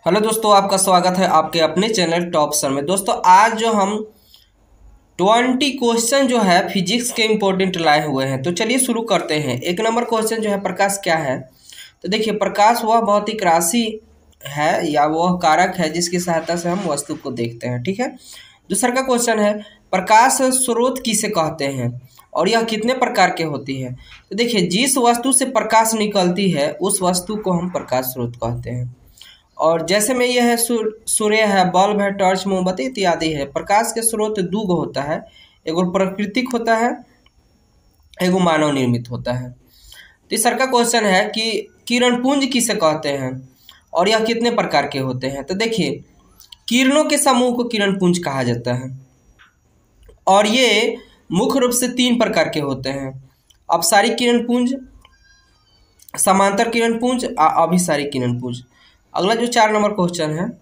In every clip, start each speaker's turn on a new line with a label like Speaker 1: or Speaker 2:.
Speaker 1: Hello दोस्तों, आपका स्वागत है आपके अपने चैनल टॉप सर में। दोस्तों आज जो हम 20 क्वेश्चन जो है फिजिक्स के इम्पोर्टेंट लाए हुए हैं, तो चलिए शुरू करते हैं। एक नंबर क्वेश्चन जो है, प्रकाश क्या है? तो देखिए, प्रकाश वह भौतिक राशि है या वह कारक है जिसकी सहायता से हम वस्तु को देखते हैं। ठीक है। दूसरा का क्वेश्चन है, प्रकाश स्रोत किसे कहते हैं और यह कितने प्रकार के होती है? तो देखिए, जिस वस्तु से प्रकाश निकलती है उस वस्तु को हम प्रकाश स्रोत कहते हैं। और जैसे में यह है सूर्य है, बल्ब है, टॉर्च, मोमबत्ती इत्यादि है। प्रकाश के स्रोत दो गो होता है, एगो प्राकृतिक होता है, एगो मानव निर्मित होता है। तीसरा का क्वेश्चन है कि किरण पुंज किसे कहते हैं और यह कितने प्रकार के होते हैं? तो देखिए, किरणों के समूह को किरण पुंज कहा जाता है और ये मुख्य रूप से 3 प्रकार के होते हैं: अपसारी किरण पुंज, समांतर किरण पुंज, अभिसारी किरण पुंज। अगला जो 4 नंबर क्वेश्चन है,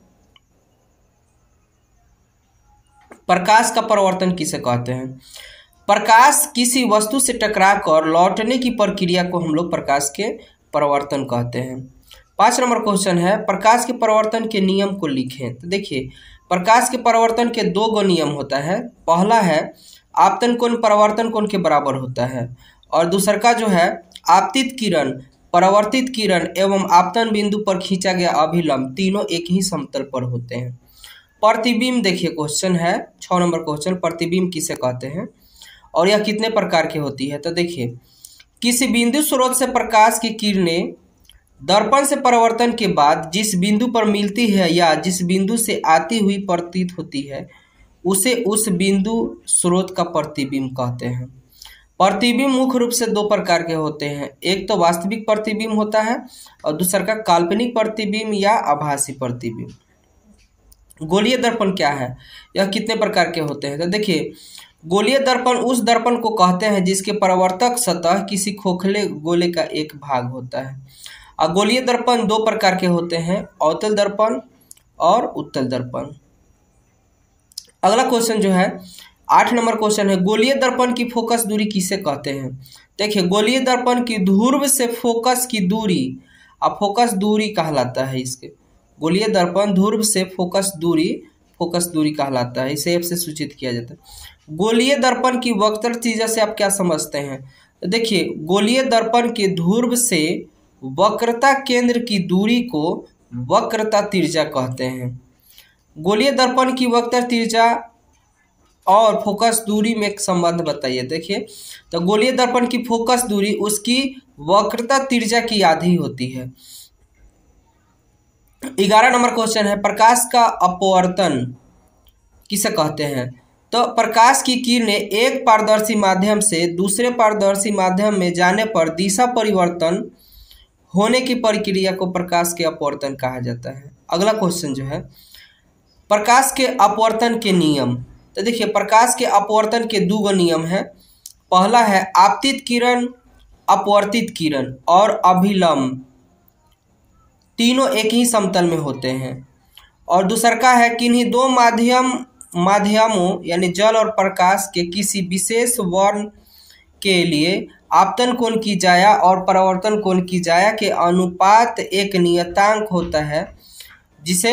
Speaker 1: प्रकाश का परावर्तन किसे कहते हैं? प्रकाश किसी वस्तु से टकराकर लौटने की प्रक्रिया को हम लोग प्रकाश के परावर्तन कहते हैं। 5 नंबर क्वेश्चन है, प्रकाश के परावर्तन के नियम को लिखें। तो देखिए, प्रकाश के परावर्तन के 2 गो नियम होता है। पहला है आपतन कोण परावर्तन कोण के बराबर होता है और दूसरा का जो है आपतित किरण, परावर्तित किरण एवं आपतन बिंदु पर खींचा गया अभिलंब तीनों एक ही समतल पर होते हैं। प्रतिबिंब देखिए क्वेश्चन है 6 नंबर क्वेश्चन, प्रतिबिंब किसे कहते हैं और यह कितने प्रकार की होती है? तो देखिए, किसी बिंदु स्रोत से प्रकाश की किरणें दर्पण से परावर्तन के बाद जिस बिंदु पर मिलती है या जिस बिंदु से आती हुई प्रतीत होती है उसे उस बिंदु स्रोत का प्रतिबिंब कहते हैं। प्रतिबिंब मुख्य रूप से 2 प्रकार के होते हैं, एक तो वास्तविक प्रतिबिंब होता है और दूसरा का काल्पनिक प्रतिबिंब या आभासी प्रतिबिंब। गोलीय दर्पण क्या है, यह कितने प्रकार के होते हैं? तो देखिए, गोलीय दर्पण उस दर्पण को कहते हैं जिसके परावर्तक सतह किसी खोखले गोले का एक भाग होता है। और गोलीय दर्पण 2 प्रकार के होते हैं, अवतल दर्पण और उत्तल दर्पण। अगला क्वेश्चन जो है 8 नंबर क्वेश्चन है, गोलीय दर्पण की फोकस दूरी किसे कहते हैं? देखिए, गोलीय दर्पण की ध्रुव से फोकस की दूरी अब फोकस दूरी कहलाता है। इसके गोलीय दर्पण ध्रुव से फोकस दूरी कहलाता है, इसे F से सूचित किया जाता है। गोलीय दर्पण की वक्रता त्रिज्या से आप क्या समझते हैं? तो देखिए, गोलीय दर्पण के ध्रुव से वक्रता केंद्र की दूरी को वक्रता त्रिज्या कहते हैं। गोलीय दर्पण की वक्रता त्रिज्या और फोकस दूरी में एक संबंध बताइए। देखिए, तो गोलीय दर्पण की फोकस दूरी उसकी वक्रता त्रिज्या की आधी होती है। 11 नंबर क्वेश्चन है, प्रकाश का अपवर्तन किसे कहते हैं? तो प्रकाश की किरणें एक पारदर्शी माध्यम से दूसरे पारदर्शी माध्यम में जाने पर दिशा परिवर्तन होने की प्रक्रिया को प्रकाश के अपवर्तन कहा जाता है। अगला क्वेश्चन जो है, प्रकाश के अपवर्तन के नियम। तो देखिए, प्रकाश के अपवर्तन के 2 गो नियम हैं। पहला है आपतित किरण, अपवर्तित किरण और अभिलंब तीनों एक ही समतल में होते हैं। और दूसरा का है किन्हीं 2 माध्यमों यानी जल और प्रकाश के किसी विशेष वर्ण के लिए आपतन कोण की जाया और परावर्तन कोण की जाया के अनुपात एक नियतांक होता है जिसे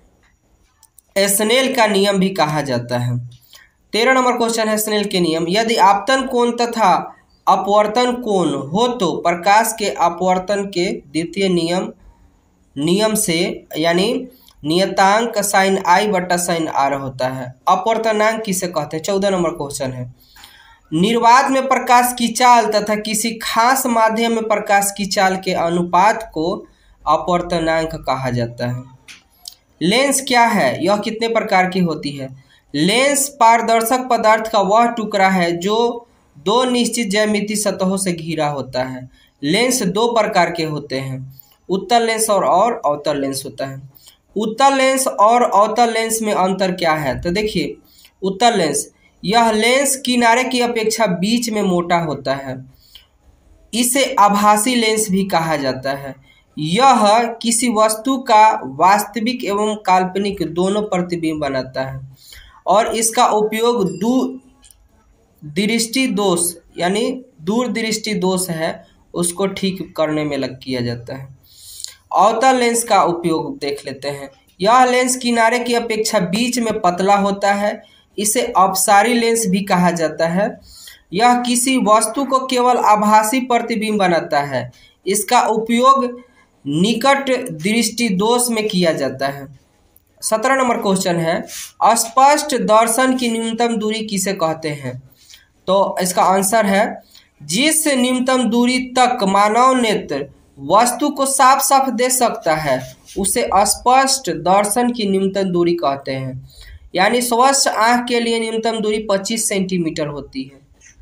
Speaker 1: स्नेल का नियम भी कहा जाता है। 13 नंबर क्वेश्चन है, स्नेल के नियम। यदि आपतन कोण तथा अपवर्तन कोण हो तो प्रकाश के अपवर्तन के द्वितीय नियम से यानी नियतांक साइन आई बटा साइन आर होता है। अपवर्तनांक किसे कहते हैं? 14 नंबर क्वेश्चन है, निर्वात में प्रकाश की चाल तथा किसी खास माध्यम में प्रकाश की चाल के अनुपात को अपवर्तनांक कहा जाता है। लेंस क्या है, यह कितने प्रकार की होती है? लेंस पारदर्शक पदार्थ का वह टुकड़ा है जो 2 निश्चित ज्यामितीय सतहों से घिरा होता है। लेंस 2 प्रकार के होते हैं, उत्तल लेंस और अवतल लेंस होता है। उत्तल लेंस और अवतल लेंस में अंतर क्या है? तो देखिए, उत्तल लेंस, यह लेंस किनारे की अपेक्षा बीच में मोटा होता है, इसे आभासी लेंस भी कहा जाता है। यह किसी वस्तु का वास्तविक एवं काल्पनिक दोनों प्रतिबिंब बनाता है और इसका उपयोग दूरदृष्टि दोष यानी दूरदृष्टि दोष है उसको ठीक करने में किया जाता है। अवतल लेंस का उपयोग देख लेते हैं। यह लेंस किनारे की अपेक्षा बीच में पतला होता है, इसे अपसारी लेंस भी कहा जाता है। यह किसी वस्तु को केवल आभासी प्रतिबिंब बनाता है। इसका उपयोग निकट दृष्टि दोष में किया जाता है। 17 नंबर क्वेश्चन है, स्पष्ट दर्शन की न्यूनतम दूरी किसे कहते हैं? तो इसका आंसर है, जिस न्यूनतम दूरी तक मानव नेत्र वस्तु को साफ साफ देख सकता है उसे स्पष्ट दर्शन की न्यूनतम दूरी कहते हैं। यानी स्वस्थ आंख के लिए न्यूनतम दूरी 25 सेंटीमीटर होती है।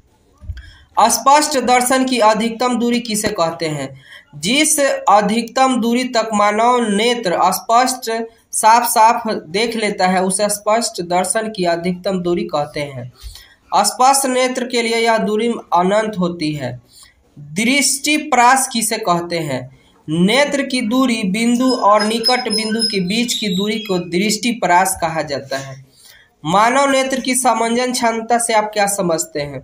Speaker 1: स्पष्ट दर्शन की अधिकतम दूरी किसे कहते हैं? जिस अधिकतम दूरी तक मानव नेत्र स्पष्ट साफ साफ देख लेता है उसे स्पष्ट दर्शन की अधिकतम दूरी कहते हैं। स्पष्ट नेत्र के लिए यह दूरी अनंत होती है। दृष्टिप्रास किसे कहते हैं? नेत्र की दूरी बिंदु और निकट बिंदु के बीच की दूरी को दृष्टिप्रास कहा जाता है। मानव नेत्र की समंजन क्षमता से आप क्या समझते हैं?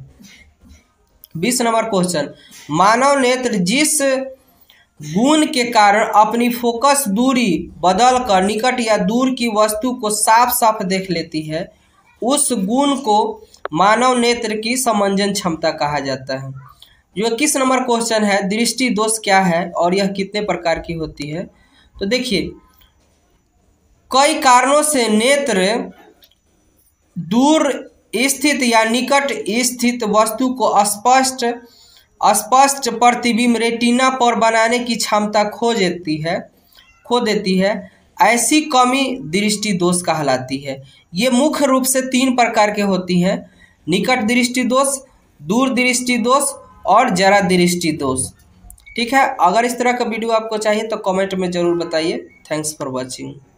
Speaker 1: 20 नंबर क्वेश्चन, मानव नेत्र जिस गुण के कारण अपनी फोकस दूरी बदलकर निकट या दूर की वस्तु को साफ साफ देख लेती है, उस गुण को मानव नेत्र की समंजन क्षमता कहा जाता है। जो 21 नंबर क्वेश्चन है, दृष्टि दोष क्या है और यह कितने प्रकार की होती है? तो देखिए, कई कारणों से नेत्र दूर स्थित या निकट स्थित वस्तु को स्पष्ट प्रतिबिंब रेटिना पर बनाने की क्षमता खो देती है। ऐसी कमी दृष्टि दोष कहलाती है। ये मुख्य रूप से 3 प्रकार के होती हैं: निकट दृष्टि दोष, दूर दृष्टि दोष और जरा दृष्टि दोष। ठीक है, अगर इस तरह का वीडियो आपको चाहिए तो कमेंट में ज़रूर बताइए। Thanks for watching.